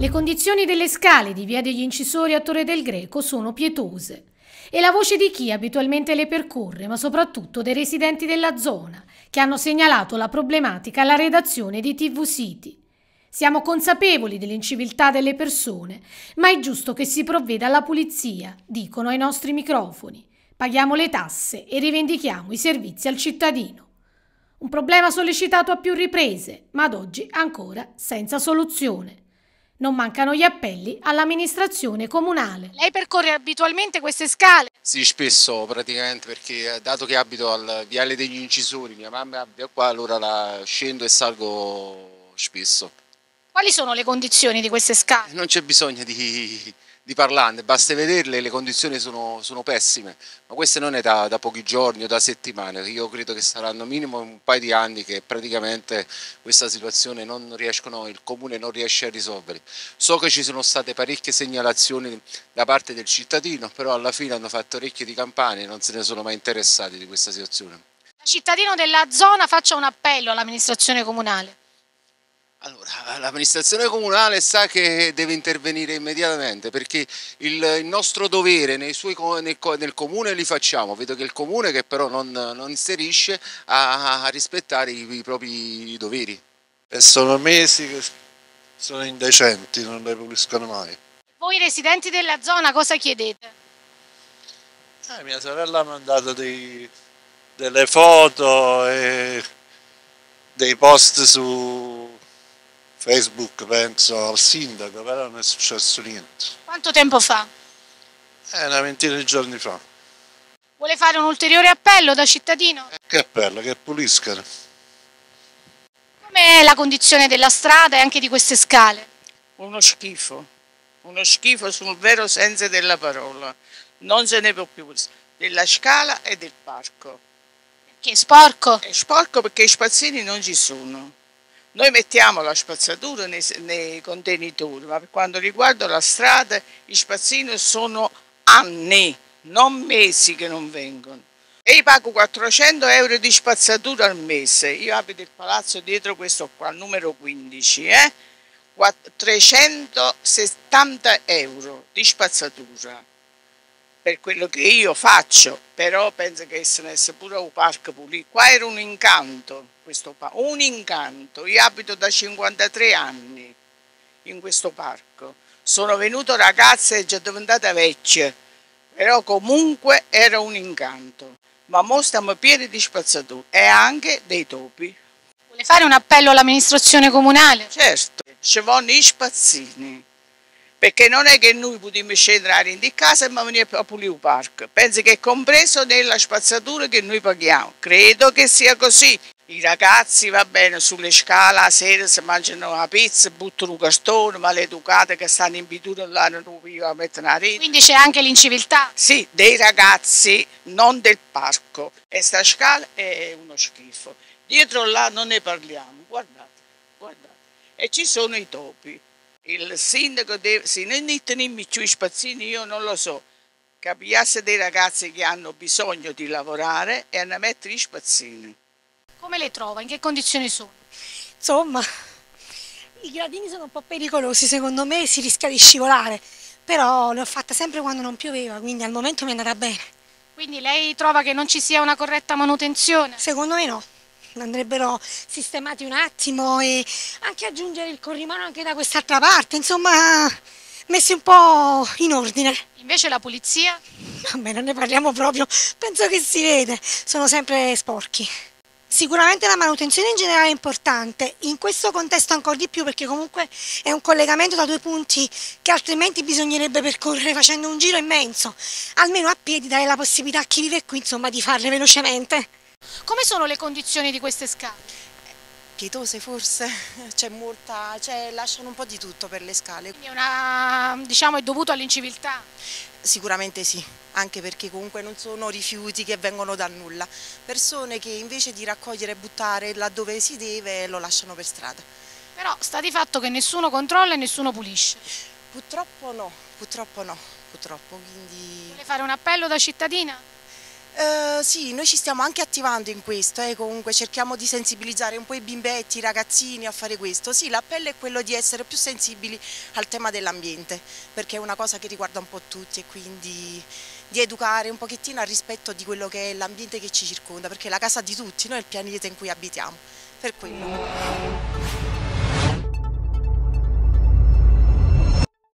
Le condizioni delle scale di Via degli Incisori a Torre del Greco sono pietose. E la voce di chi abitualmente le percorre, ma soprattutto dei residenti della zona, che hanno segnalato la problematica alla redazione di TV City. Siamo consapevoli dell'inciviltà delle persone, ma è giusto che si provveda alla pulizia, dicono ai nostri microfoni. Paghiamo le tasse e rivendichiamo i servizi al cittadino. Un problema sollecitato a più riprese, ma ad oggi ancora senza soluzione. Non mancano gli appelli all'amministrazione comunale. Lei percorre abitualmente queste scale? Sì, spesso praticamente, perché dato che abito al Viale degli Incisori, mia mamma abita qua, allora scendo e salgo spesso. Quali sono le condizioni di queste scale? Non c'è bisogno di parlarne, basta vederle, le condizioni sono pessime, ma queste non è da pochi giorni o da settimane, io credo che saranno minimo un paio di anni che praticamente questa situazione il comune non riesce a risolvere. So che ci sono state parecchie segnalazioni da parte del cittadino, però alla fine hanno fatto orecchie di campane e non se ne sono mai interessati di questa situazione. Da cittadino della zona faccia un appello all'amministrazione comunale. Allora, l'amministrazione comunale sa che deve intervenire immediatamente, perché il nostro dovere nel comune li facciamo, vedo che il comune che però non isterisce a rispettare i propri doveri. E sono mesi che sono indecenti, non le puliscono mai. Voi residenti della zona cosa chiedete? Mia sorella ha mandato delle foto e dei post su Facebook, penso, al sindaco, però non è successo niente. Quanto tempo fa? Una ventina di giorni fa. Vuole fare un ulteriore appello da cittadino? Che appello, che puliscano. Com'è la condizione della strada e anche di queste scale? Uno schifo sul vero senso della parola. Non se ne può più della scala e del parco. Che è sporco? È sporco perché i spazzini non ci sono. Noi mettiamo la spazzatura nei contenitori, ma per quanto riguarda la strada, i spazzini sono anni, non mesi che non vengono. E io pago 400 euro di spazzatura al mese. Io abito il palazzo dietro questo qua, il numero 15, 370 euro di spazzatura per quello che io faccio, però penso che se ne sia pure un parco pulito. Qua era un incanto, un incanto. Io abito da 53 anni in questo parco. Sono venuto ragazza e già diventata vecchia, però comunque era un incanto. Ma ora stiamo pieni di spazzatura e anche dei topi. Vuole fare un appello all'amministrazione comunale? Certo, ci vanno i spazzini. Perché non è che noi possiamo scendere in di casa e venire a pulire il parco. Penso che è compreso nella spazzatura che noi paghiamo. Credo che sia così. I ragazzi, va bene, sulle scale a sera si mangiano la pizza, buttano un cartone, maleducate che stanno in pittura là, non a mettere la rete. Quindi c'è anche l'inciviltà? Sì, dei ragazzi, non del parco. E sta scala è uno schifo. Dietro là non ne parliamo. Guardate, guardate. E ci sono i topi. Il sindaco deve, se non mettono più i spazzini, io non lo so, capiasse dei ragazzi che hanno bisogno di lavorare e hanno mettere i spazzini. Come le trova? In che condizioni sono? Insomma, i gradini sono un po' pericolosi, secondo me si rischia di scivolare, però le ho fatte sempre quando non pioveva, quindi al momento mi è andata bene. Quindi lei trova che non ci sia una corretta manutenzione? Secondo me no. Andrebbero sistemati un attimo e anche aggiungere il corrimano anche da quest'altra parte, insomma messi un po' in ordine. Invece la pulizia? Vabbè, non ne parliamo proprio, penso che si vede, sono sempre sporchi. Sicuramente la manutenzione in generale è importante, in questo contesto ancora di più perché comunque è un collegamento da due punti che altrimenti bisognerebbe percorrere facendo un giro immenso, almeno a piedi dare la possibilità a chi vive qui insomma di farle velocemente. Come sono le condizioni di queste scale? Pietose forse, lasciano un po' di tutto per le scale. Quindi è dovuto all'inciviltà? Sicuramente sì, anche perché comunque non sono rifiuti che vengono dal nulla, persone che invece di raccogliere e buttare laddove si deve lo lasciano per strada. Però sta di fatto che nessuno controlla e nessuno pulisce. Purtroppo no, quindi... Vuole fare un appello da cittadina? Sì, noi ci stiamo anche attivando in questo, comunque cerchiamo di sensibilizzare un po' i bimbetti, i ragazzini a fare questo. Sì, l'appello è quello di essere più sensibili al tema dell'ambiente, perché è una cosa che riguarda un po' tutti e quindi di educare un pochettino al rispetto di quello che è l'ambiente che ci circonda, perché è la casa di tutti, noi è il pianeta in cui abitiamo, per quello.